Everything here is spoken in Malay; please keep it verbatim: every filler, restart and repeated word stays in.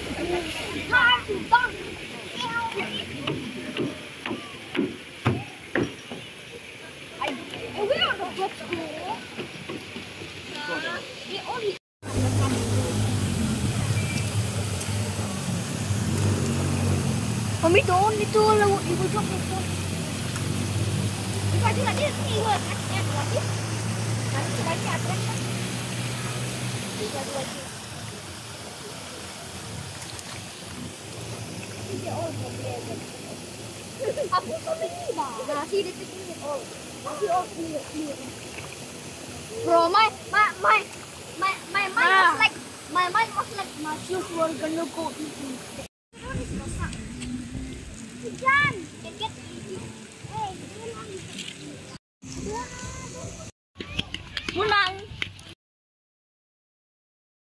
Mommy, don't itu lalu ibu drop itu. Ibu lagi lagi ni ibu lagi lagi. Lagi lagi ada kan? Ibu lagi. Ini all boleh. Aku sampai ni bah. Nasi di sini all. Nasi all clear clear. Bro, my my my my my mind was like my mind was like my shoes were gonna go eat.